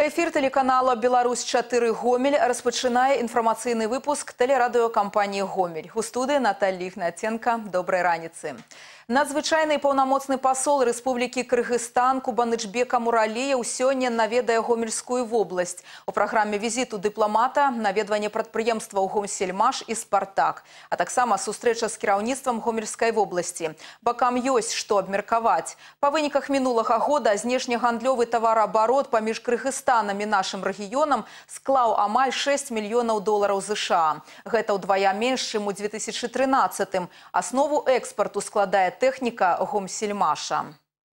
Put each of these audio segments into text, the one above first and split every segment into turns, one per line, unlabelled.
Эфир телеканала «Беларусь-4 Гомель» распочинае информационный выпуск телерадиокомпании «Гомель». У студии Наталья Игнатенко. Доброй раницы. Надзвычайный полномочный посол Республики Кыргызстан Кубанычбек Амуралиев сегодня наведае Гомельскую область. У программе визиту дипломата наведвание предприемства Гомсельмаш и Спартак, а таксама сустрэча с кіраўніцтвам Гомельской области. Бакам есть что обмерковать. По выниках минулого года знешнегандлёвы товарооборот поміж Кыргызстаном и нашим регионом склаў амаль 6 миллионов долларов США. Гэта удвая меньше, чем у 2013. Основу экспорту складае техника Гомсельмаша.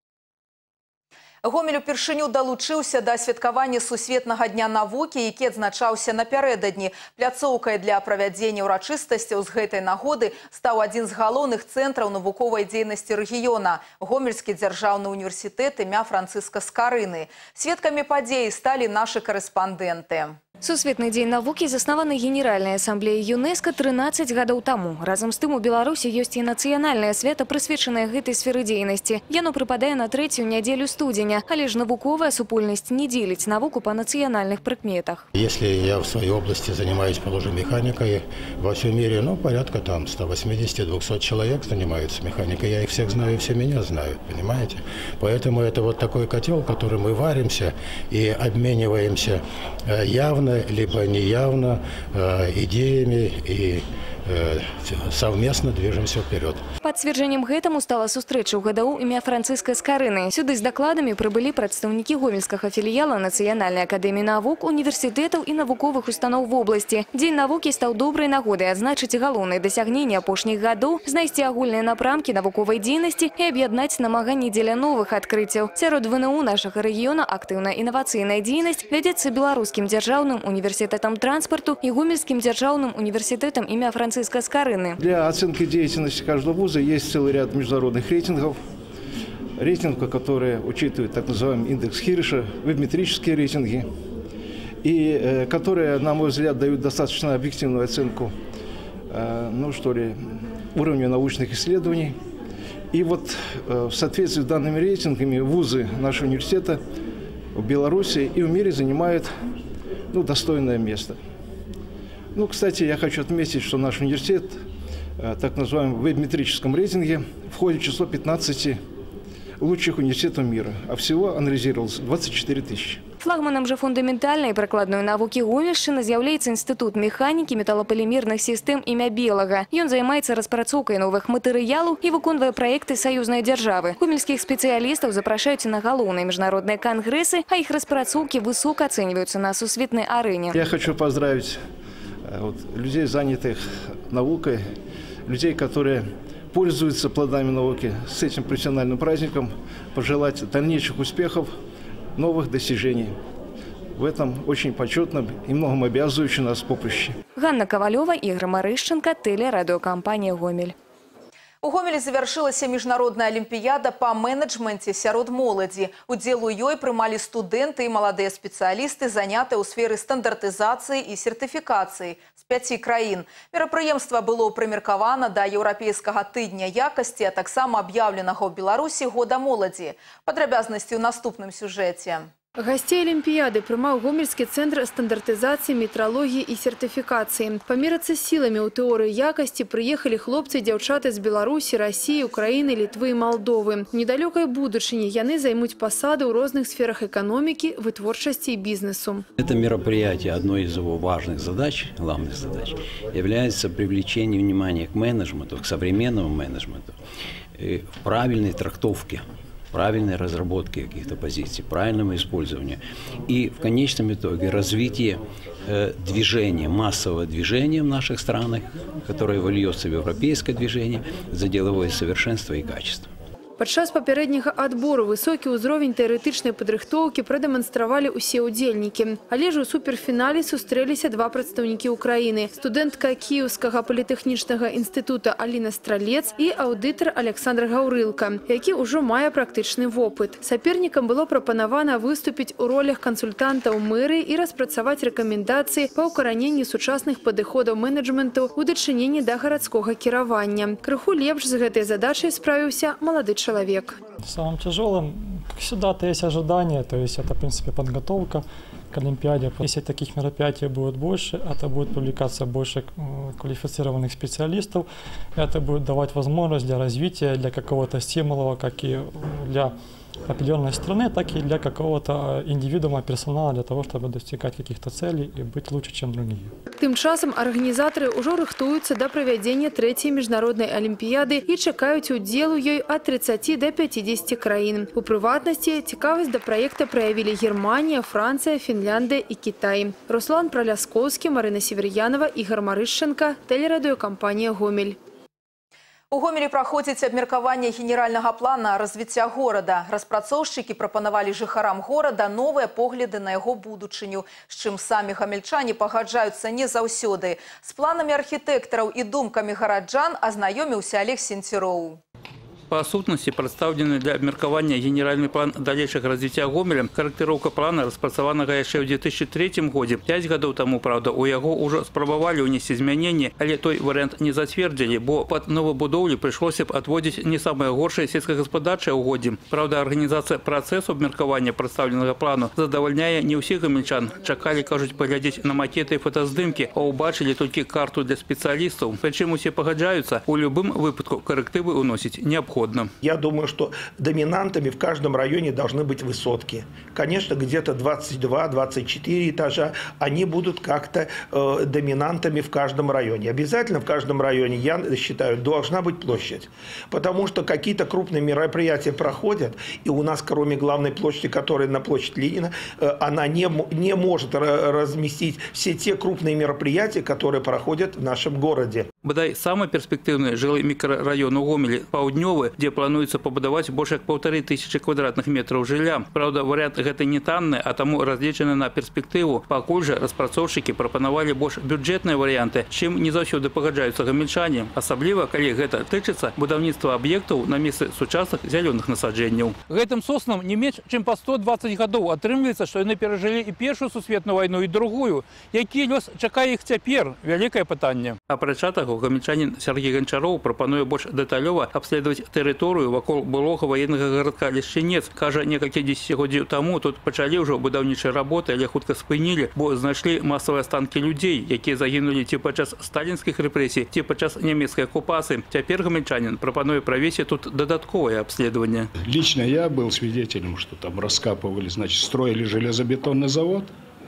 Гомель упершыню далучыўся да святкавання сусветнага дня навукі, які адзначаўся напярэдадні. Пляцоўкай для правядзення ўрачыстасцяў з гэтай нагоды стаў адзін з галоўных цэнтраў навуковай дзейнасці рэгіёна – Гомельскі дзяржаўны універсітэт імя Францыска Скарыны. Сведкамі падзеі сталі нашы карэспандэнты.
Сусветны дзень навукі заснаваны Генеральнай асамблеяй ЮНЕСКО 13 гадоў таму. Разам з тым у Беларусі ёсць і нацыянальнае свята, прысвечанае гэтай сферы дзейнасці. Яно прыпадае на 3-ю нядзелю студзеня, але ж навуковая супольнасць не дзеліць навуку па нацыянальных прыкметах.
Если я в своей области занимаюсь, положим, механикой, во всем мире, порядка там 180-200 человек занимаются механикой. Я их всех знаю, все меня знают, понимаете? Поэтому это вот такой котел, в котором мы варимся и обмениваемся явно либо неявно идеями и совместно движемся вперед.
Пацверджаннем гэтаму стала сустрэча ў ГДУ імя Францыска Скарыны. Сюды з дакладамі прыбылі прадстаўнікі гомельскага філіяла Нацыянальнай акадэміі навук, універсітэтаў і навуковых устаноў в области. Дзень навукі стаў добрай нагодай адзначыць галоўныя дасягненні апошніх гадоў, знайсці агульныя напрамкі навуковай дзейнасці і аб'яднаць намаганні дзеля новых адкрыццяў. Сярод ВНУ нашага рэгіёна актыўная інавацыйная дзейнасць вядзецца Беларускім дзяржаўным універсітэтам транспарту і Гомельскім дзяржаўным універсітэтам імя Францыска Скарыны.
Для оценки деятельности каждого вуза есть целый ряд международных рейтингов. Рейтинги, которые учитывают так называемый индекс Хирша, веб-метрические рейтинги, и которые, на мой взгляд, дают достаточно объективную оценку уровня научных исследований. И вот в соответствии с данными рейтингами вузы нашего университета в Беларуси и в мире занимают достойное место. Кстати, я хочу отметить, что наш университет в так называемом веб-метрическом рейтинге входит в число 15 лучших университетов мира, а всего анализировалось 24 тысячи.
Флагманом же фундаментальной и прикладной навуки Гомельшчыны з'яўляецца Институт механікі металлополимерных систем імя Белага. Ён займаецца распрацоўкай новых матэрыялаў і выконвае праекты саюзнай дзяржавы. Гомельскіх спецыялістаў запрашаюць на галоўныя міжнародныя конгрессы, а іх распрацоўкі высока ацэньваюцца на сусветнай арэне.
Я хочу поздравить людей, занятых наукой, людей, которые пользуются плодами науки, с этим профессиональным праздником, пожелать дальнейших успехов, новых достижений в этом очень почетном и многом обязывающем нас поприще.
Ганна Ковалева, Игорь Марышченко, телерадиокомпания «Гомель».
У Гомелі завяршылася міжнародная алімпіяда па менеджменце сярод моладзі. Удзел у ёй прымалі студэнты і маладыя спецыялісты, занятыя ў сферы стандартызацыі і сертыфікацыі з 5 краін. Мерапрыемства было прымеркавана да еўрапейскага тыдня якасці, а таксама аб'яўленага ў Беларусі года моладзі. Падрабязнасці ў наступным сюжэце.
Гостей Олимпиады прымаў Гомельский центр стандартизации, метрологии и сертификации. Помериться силами у теории якости приехали хлопцы и девчата из Беларуси, России, Украины, Литвы и Молдовы. В недалекой будущине яны займут посады в разных сферах экономики, вытворчести и бизнесу.
Это мероприятие, одной из его важных задач, главных задач, является привлечение внимания к менеджменту, к современному менеджменту, в правильной трактовке, правильной разработке каких-то позиций, правильному использованию. И в конечном итоге развитие движения, массового движения в наших странах, которое вольется в европейское движение за деловое совершенство и качество.
Падчас папярэдняга адбору высокі ўзровень тэарэтычнай падрыхтоўкі прадэманстравалі ўсе ўдзельнікі. Але ж у суперфінале сустрэліся два прадстаўнікі Украіны. Студэнтка Кіеўскага політэхнічнага інстытута Аліна Стралец і аўдытар Александр Гаўрылка, які ўжо мае практычны вопыт. Сапернікам было прапанавана выступіць у ролях кансультантаў мэрыі і распрацаваць рэкамендацыі па ўкараненні сучасных падыходаў менеджменту ў дачыненні да гарадскога кіравання. Крыху лепш з гэтай задачай справіўся малады человек.
Самым тяжелым, как всегда, есть ожидания, то есть это, в принципе, подготовка. к Олимпиаде. Если таких мероприятий будет больше, это будет привлекаться больше квалифицированных специалистов. Это будет давать возможность для развития, для какого-то стимула, как и для определенной страны, так и для какого-то индивидуума, персонала, для того, чтобы достигать каких-то целей и быть лучше, чем другие.
Тым часам арганізатары ўжо рыхтуюцца да правядзення 3-й міжнароднай алімпіяды і чакаюць удзел у ёй ад 30 до 50 краін. У прыватнасці цікавасць да праекта праявілі Германія, Францыя, Фінляндыя і Кітай. Руслан Праляскоўскі, Марына Северянова, Ігор Марышченко, тэлерадыёкампанія «Гомель».
У Гомелі праходзіць абмеркаванне генеральнага плана развіцця горада. Распрацоўшчыкі прапанавалі жыхарам горада новыя погляды на яго будучыню, з чым самі гамельчане пагаджаюцца не заўсёды. З планамі архітэктараў і думкамі гараджан азнаёміўся Олег Сенцюроў.
По сутнасці прадстаўлены для абмеркавання генеральны план далейшага развіцця Гомеля. Карэктыроўка плана распрацаванага яшчэ ў 2003 годзе. 5 гадоў таму, правда, у яго ўжо спрабавалі ўнесці змяненні, але той варыянт не зацвердзілі, бо пад новабудоўлі прыйшлося б адводзіць не самае горшае сельскагаспадарчае ўгоддзе. Правда, арганізацыя працэсу абмеркавання прадстаўленага плану задавальняе не ўсіх гамельчан. Чакалі, кажуць, паглядзець на макеты і фотаздымкі, а ўбачылі толькі карту для спецыялістаў. Прычым усе пагаджаюцца, у любым выпадку карэктывы ўносіць неабходна.
Я думаю, что доминантами в каждом районе должны быть высотки. Конечно, где-то 22-24 этажа, они будут как-то доминантами в каждом районе. Обязательно в каждом районе, я считаю, должна быть площадь. Потому что какие-то крупные мероприятия проходят, и у нас, кроме главной площади, которая на площадь Ленина, она не может разместить все те крупные мероприятия, которые проходят в нашем городе.
Бодай самый перспективный жилый микрорайон у Гомелі – Паўднёвы, где плануецца пабудаваць больш як 1500 квадратных метров жылля. Правда, варыянт гэты не танны, а таму разлічаны на перспектыву. Пакуль жа распрацоўшчыкі прапанавалі больш бюджэтныя варыянты, чым не заўсёды пагаджаюцца гамельчане. Асабліва, калі гэта тычыцца будаўніцтва аб'ектаў на месцы сучасных зялёных насаджэнняў.
Гэтым соснам не менш, чым па 120 гадоў. Атрымліваецца, што яны перажылі і Першую сусветную вайну, і другую. Які лёс чакае іх цяпер? Вялікае пытанне.
Апрача таго, гамельчанін Сергей Гончаров прапануе больш дэталёва абследаваць тэрыторыю вакол былога ваеннага гарадка Лешчынец. Кажа, некалькі дзесяцігоддзяў таму тут пачалі ўжо будаўнічыя работы, але хутка спынілі, бо знайшлі масавыя астанкі людзей, якія загінулі ці падчас сталінскіх рэпрэсій, ці падчас нямецкай акупацыі. Цяпер гамельчанін прапануе правесці тут дадатковае абследаванне.
Лично я был свидетелем, что там раскапывали, значит, строили железобетонный завод,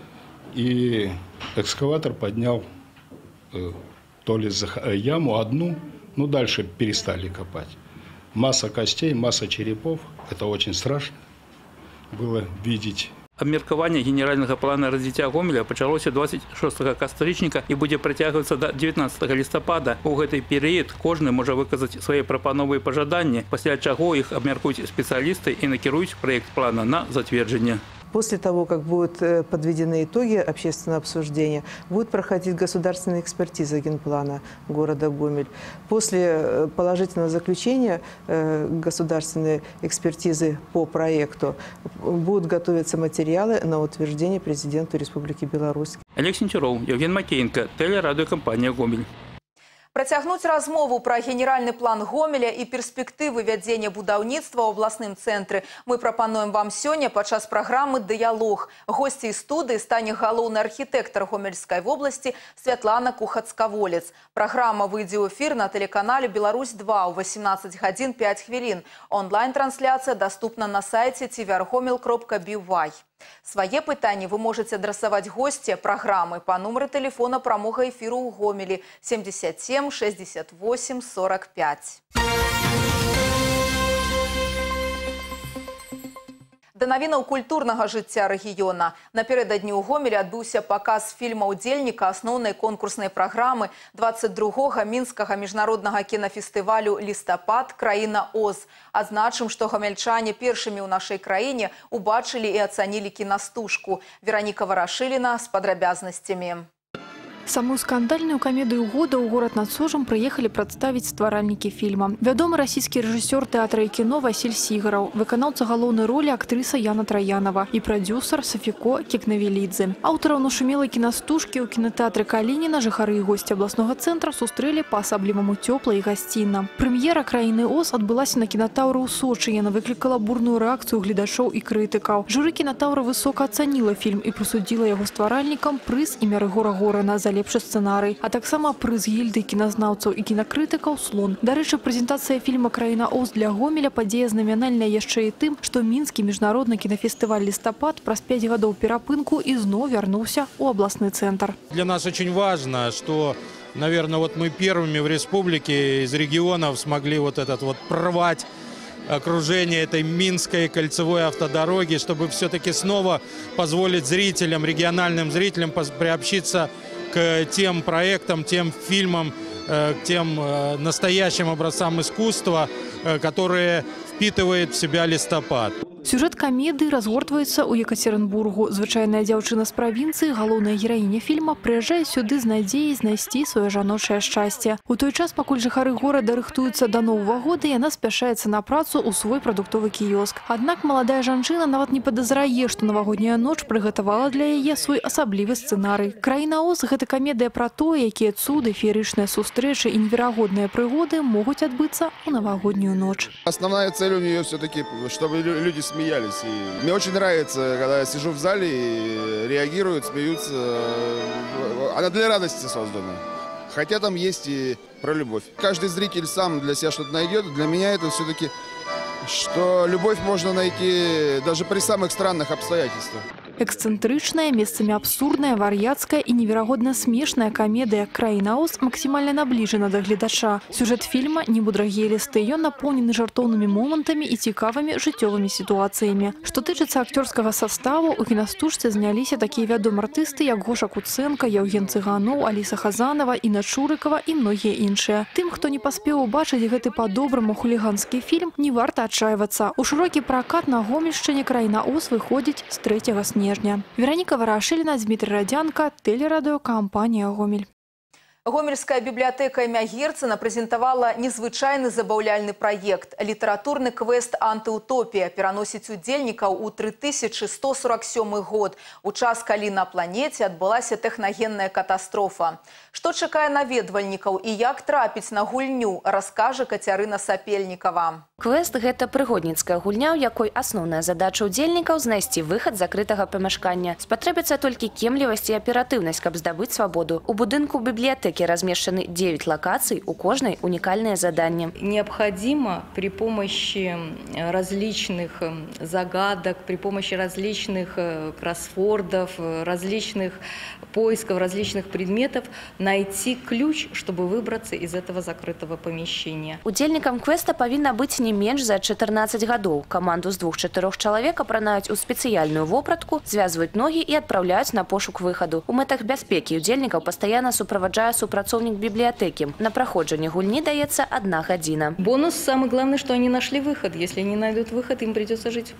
и экскаватор поднял то ли яму одну, ну дальше перестали копать. Масса костей, масса черепов. Это очень страшно было видеть.
Абмеркаванне генеральнага плана развіцця Гомеля пачалося 26 кастрычніка і будзе працягвацца до 19 лістапада. У гэты перыяд кожны можа выказаць свае прапановы і пажаданні, пасля чаго іх абмяркуюць спецыялісты і накіруюць праект плана на затверджанне.
После того, как будут подведены итоги общественного обсуждения, будет проходить государственная экспертиза генплана города Гомель. После положительного заключения государственной экспертизы по проекту будут готовиться материалы на утверждение президенту Республики Беларусь.
Олег Сенцюроў, Евген Макеенко, тэлерадыёкампанія «Гомель».
Працягнуць размову пра генеральны план Гомеля і перспектывы вядзення будаўніцтва ў абласным цэнтры мы прапануем вам сёння падчас праграмы «Дыялог». Госцей студыі стане галоўны архітэктар Гомельскай вобласці Святлана Кухацкаволец. Праграма выйдзе ў эфір на тэлеканале «Беларусь-2» ў 18 гадзін 5 хвілін. Онлайн-трансляцыя даступна на сайце tvr.homel.by. Свае пытанні вы можаце адрасаваць госці праграмы па нумары тэлефона прамога эфіру ў Гомелі 77 68 45. Да навінаў культурнага жыцця рэгіёна. Напярэдадні ў Гомелі адбыўся паказ фільма ўдзельніка асноўнай конкурснай праграмы 22-га мінскага міжнароднага кінафестывалю «Лістапад. Краіна Оз». Адзначым, што гамельчане першымі ў нашай краіне убачылі і ацанілі кінастужку. Вераніка Варашыліна з падрабязнасцямі.
Самую скандальную комедию года у город над Сожем приехали представить стваральники фильма. Вядомый российский режиссер театра и кино Василь Сигаров, выканаўца галоўнай роли актриса Яна Троянова и продюсер Софико Кекнавелидзе. Аўтараў нашумелай киностужки у кинотеатре Калинина жыхары и гости областного центра сустрэлі по-асабліваму тёпла и гостинно. Премьера «Краіны Оз» отбылась на кинотавры у Сочи. Яна выкликала бурную реакцию гледачоў и критиков. Жюри кинотавра высоко оценила фильм и присудила его стваральникам прыз імя Рыгора Горана за лепшы сценарый, а таксама прыз гільды кіназнаўцаў і кінакрытыкаў «Слон». Дарэчы, прэзентацыя фільма «Краіна Оз» для Гомеля падзея знамянальная яшчэ і тым, што мінскі міжнародны кінафестываль «Лістапад» праз 5 гадоў перапынку ізноў вярнуўся ў абласны цэнтр.
Для нас очень важно, что, наверное, вот мы первыми в республике из регионов смогли вот этот вот прорвать окружение этой Минской кольцевой автодороги, чтобы все-таки снова позволить зрителям, региональным зрителям приобщиться к тем проектам, тем фильмам, к тем настоящим образцам искусства, которые впитывает в себя «Листопад».
Сюжет комедии разгортваецца ў Екатеринбургу. Звычайная дзяўчына з правінцыі, галоўная гераіня фільма, прыязджае сюды з надзеяй знайсці сваё жаночае шчасце. У той час, пакуль жыхары горада рыхтуюцца да Новага года, яна спяшаецца на працу ў свой прадуктовы кіёск. Аднак маладая жанчына нават не падазрае, што навагодняя ноч прыгатавала для яе свой асаблівы сцэнарый. «Краіна Оз» – гэта камедыя пра тое, якія цуды, феерычныя сустрэчы і неверагодныя прыгоды могуць адбыцца ў навагоднюю ноч.
Основная цель у нее все-таки, чтобы люди смеялись. И мне очень нравится, когда я сижу в зале и реагируют, смеются. Она для радости создана. Хотя там есть и про любовь. Каждый зритель сам для себя что-то найдет. Для меня это все-таки, что любовь можно найти даже при самых странных обстоятельствах.
Эксцентричная, месцамі абсурдная, вар'яцкая и неверагодна смешная комедия «Краіна Оз» максимально наближена до гледача. Сюжет фильма небудрагелісты, ён наполнены жартоўнымі момантами и цікавымі жыццёвымі ситуациями. Что тычыцца актерского состава, у киностужцы зняліся такие вядомыя артисты, як Гоша Куценко, Евген Цыганов, Алиса Хазанова, Инна Чурыкова и многие іншыя. Тым, хто не паспеў убачыць гэты по-доброму хулиганскі фільм, не варта адчайвацца. У шырокі пракат на Гомельшчыне «Краіна Оз» выходзіць з 3 снежня. Вероника Ворошилина, Дмитрий Родянко, телерадиокомпания «Гомель».
Гомельская библиотека імя Герцена прэзентавала незвычайны забаўляльны праект. Літаратурны квест «Антыутопія» пераносіць удзельнікаў у 3147 год, у час, калі на планеце адбылася тэхнагенная катастрофа. Што чакае наведвальнікаў і як трапіць на гульню, раскажа Кацярына Сапельнікава.
Квест – гэта прыгодніцкая гульня, у якой асноўная задача удзельнікаў – знайсці выхад з закрытага памяшкання. Спатрэбіцца толькі кемлівасць і аператыўнасць, каб здабыць свабоду. У будынку бібліятэкі размешчаны 9 локаций, у каждой уникальное задание.
Необходимо при помощи различных загадок, при помощи различных кроссвордов, различных поисков, различных предметов найти ключ, чтобы выбраться из этого закрытого помещения.
Удзельнікам квеста павінна быць не менш за 14 гадоў. Каманду з 2-4 чалавек апранаюць у спецыяльную вопратку, звязваюць ногі і адпраўляюць на пошук выхаду. У мэтах бяспекі удзельнікаў пастаянна суправаджае супрацоўнік библиотеки. На праходжанне гульні даецца 1 гадзіна.
Бонус самый главный, что они нашли выход. Если они найдут выход, им придется жить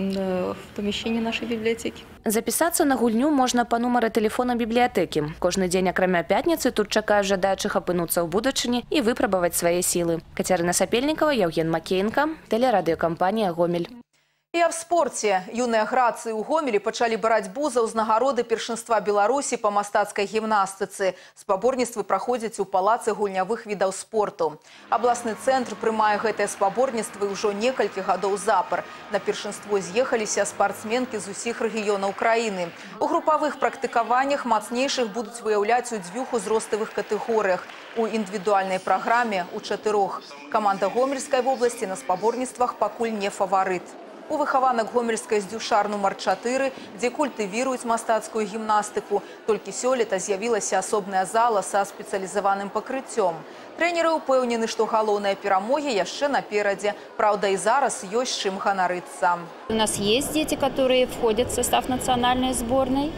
в помещении нашей библиотеки.
Записаться на гульню можно по нумару телефона библиотеки. Кожны дзень, акрамя пятницы, тут чакаюць жадаючых апынуцца ў будучыні і выпрабаваць свае сілы. Кацярына Сапельнікова, Евген Макеенко, телерадиокомпания «Гомель».
І в спорце. Юныя грацыі ў Гомелі пачалі барацьбу за ўзнагароды першынства Беларусі па мастацкай гімнастыцы. Спаборніцтвы праходзяць у палацы гульнявых відаў спорту. Абласны цэнтр прымае гэтыя спаборніцтвы ўжо некалькі гадоў запар. На першынство з'ехаліся спартсменкі з усіх рэгіёнаў краіны. У групавых практыкаваннях мацнейшых будуць выяўляць у 2 узроставых катэгорыях. У індывідуальнай праграме у 4. Каманда Гомельскай вобласці на спаборніцтвах пакуль не фаварыт. У выхаванак Гомельскай здюшар нумар 4, дзе культывіруюць мастацкую гімнастыку, толькі сёлета з'явілася асобная зала са спецыялізаваным пакрыццём. Трэнеры ўпэўнены, што галоўныя перамогі яшчэ наперадзе. Праўда, і зараз ёсць чым ганарыцца.
У нас есть дети, которые входят в состав национальной сборной.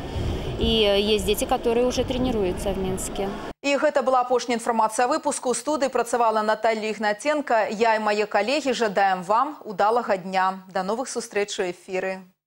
И есть дети, которые уже тренируются в Минске.
И гэта была апошняя информация о выпуску. У студии працавала Наталья Игнатенко. Я и мои коллеги жадаем вам удалага дня. До новых сустрэч у эфиры.